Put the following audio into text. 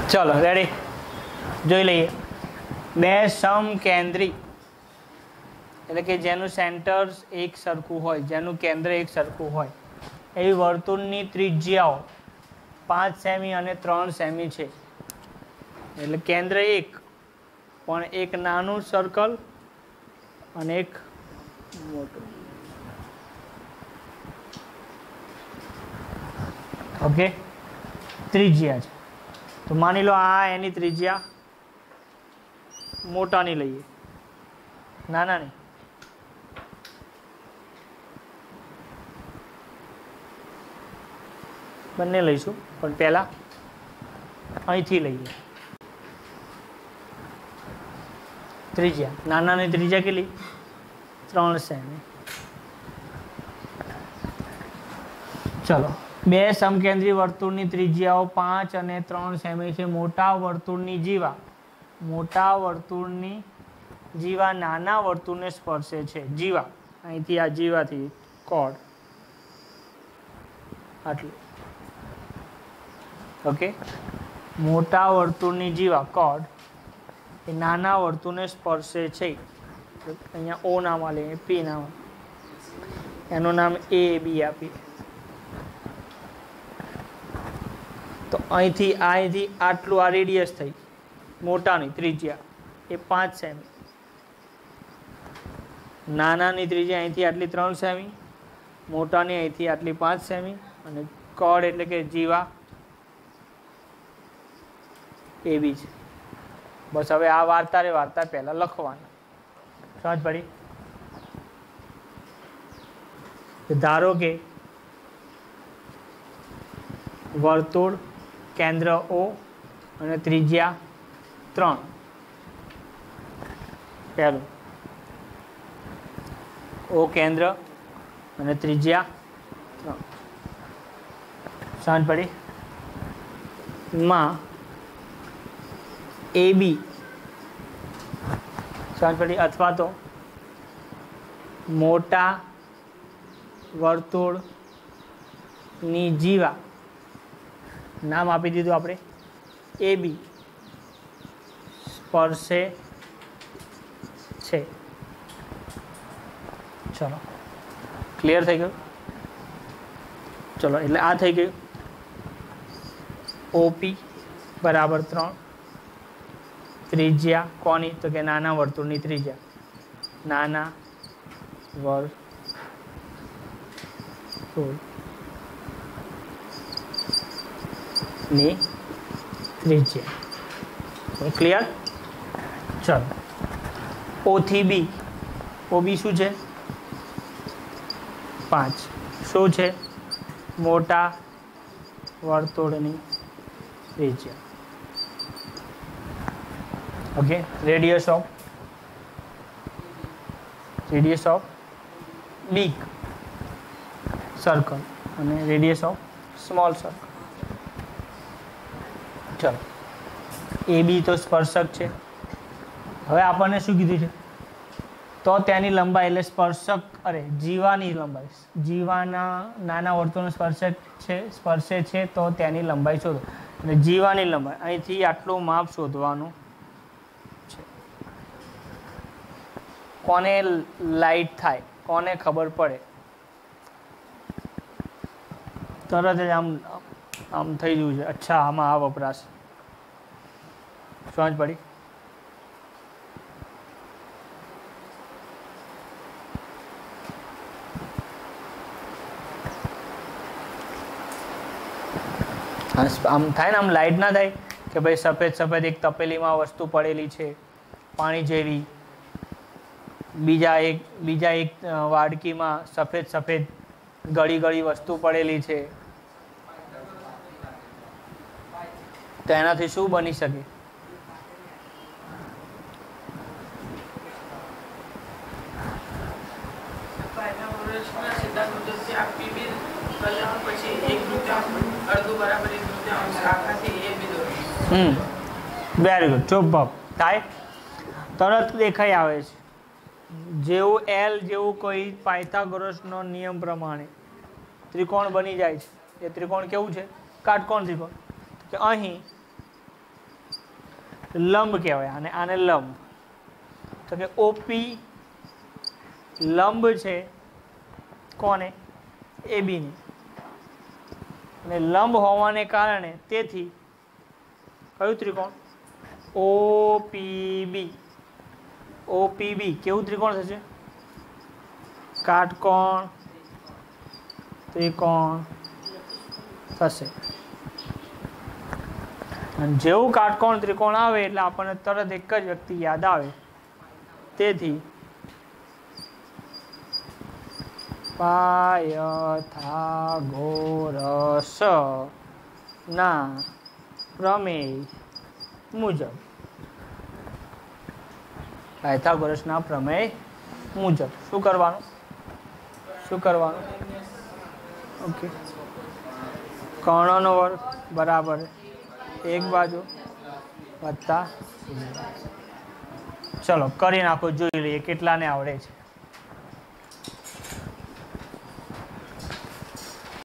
चलो रेडी જોઈ લઈએ બે સમકેન્દ્રી એટલે કે જેનું સેન્ટર એક સરખું હોય, જેનું કેન્દ્ર એક સરખું હોય એવી વર્તુળની ત્રિજ્યાઓ 5 સેમી અને 3 સેમી છે. એટલે કેન્દ્ર એક પણ એક નાનું સર્કલ અને એક મોટું. ઓકે, ત્રિજ્યા છે તો માની લો આ એની ત્રિજ્યા મોટાની લઈએ, નાના નહીં. બંને લઈશું પણ પહેલા અહીંથી લઈએ. ત્રિજ્યા નાનાની ત્રિજ્યા કેટલી? 3 સેમી. ચલો, બે સમકેન્દ્રી વર્તુળની ત્રિજ્યાઓ 5 અને 3 સેમી છે. મોટા વર્તુળની જીવા નાના વર્તુળને સ્પર્શે છે. જીવા અહીંથી આ જીવાથી કોડ આટલું. ઓકે, મોટા વર્તુળની જીવા કોડ એ નાના વર્તુળને સ્પર્શે છે. અહીંયા ઓ નામ આલે, પી નામ, એનું નામ એ બી આપીએ. તો અહીંથી આટલું આ રેડિયસ થઈ મોટાની ત્રિજ્યા એ 5 સેમી. નાનાની ત્રિજ્યા અહીંથી આટલી 3 સેમી, મોટાની અહીંથી આટલી 5 સેમી અને કોડ એટલે કે જીવા એ બી છે. બસ હવે આ વાર્તા પહેલા લખવાના. સમજ પડી? ધારો કે વર્તુળ કેન્દ્ર O અને ત્રિજ્યા 3. પહેલું O કેન્દ્ર અને ત્રિજ્યા 3. સમજ પડી? માં AB સમજ પડી, અથવા તો મોટા વર્તુળની જીવા નામ આપી દીધું આપણે AB સ્પર્શે છે. ચલો, ક્લિયર થઈ ગયું? ચલો, એટલે આ થઈ ગયું. OP બરાબર 3. ત્રિજ્યા કોની? તો કે નાના વર્તુળની ત્રિજ્યા, નાના વર્તુળની ત્રિજ્યા. ક્લિયર? ચલો, O થી B. OB શું છે? 5. શું છે? મોટા વર્તુળની ત્રિજ્યા. Okay, radius of big circle અને રેડિયસ ઓફ સ્મોલ સર્કલ. ચલો, AB તો સ્પર્શક છે. હવે આપણને શું કીધું છે? તો તેની લંબાઈ એટલે જીવાની લંબાઈ, જીવાના નાના વર્તુળનો સ્પર્શે છે તો તેની લંબાઈ શોધો. એટલે જીવાની લંબાઈ અહીંથી આટલું માપ શોધવાનું છે. કોને લાઈટ થાય, કોને ખબર પડે? તરત જ આમ થઈ ગયું છે. અચ્છા, આમાં આ વપરાશ. સમજ પડી? આમ થાય ને, આમ લાઈટ ના થાય કે ભાઈ સફેદ એક તપેલીમાં વસ્તુ પડેલી છે પાણી જેવી, બીજા એક વાડકીમાં સફેદ ગળી વસ્તુ પડેલી છે. તો એનાથી શું બની શકે? વેરી ગુડ, ચોપ થાય, તરત દેખાઈ આવે છે. જેવું L જેવું કોઈ પાયથાગોરસનો નિયમ પ્રમાણે ત્રિકોણ બની જાય છે. એ ત્રિકોણ કેવું છે? કાટકોણ ત્રિકોણ. કે અહીં લંબ કહેવાય આને, આને લંબ. તો કે ઓપી લંબ છે કોને? એબીને. અને લંબ હોવાને કારણે તેથી કયું ત્રિકોણ? ઓપીબી. ઓપીબી કેવું ત્રિકોણ થશે? કાટકોણ ત્રિકોણ થશે. અને જેવું કાટકોણ ત્રિકોણ આવે એટલે આપણને તરત એક જ વ્યક્તિ યાદ આવે. તેથી પાયથાગોરસ ના પ્રમેય મુજબ. પાયથાગોરસ ના પ્રમેય મુજબ શું કરવાનું? શું કરવાનું? ઓકે, કર્ણનો વર્ગ બરાબર એક બાજુ વત્તા. ચલો કરી નાખો, જોઈ લઈએ કેટલાને આવડે છે.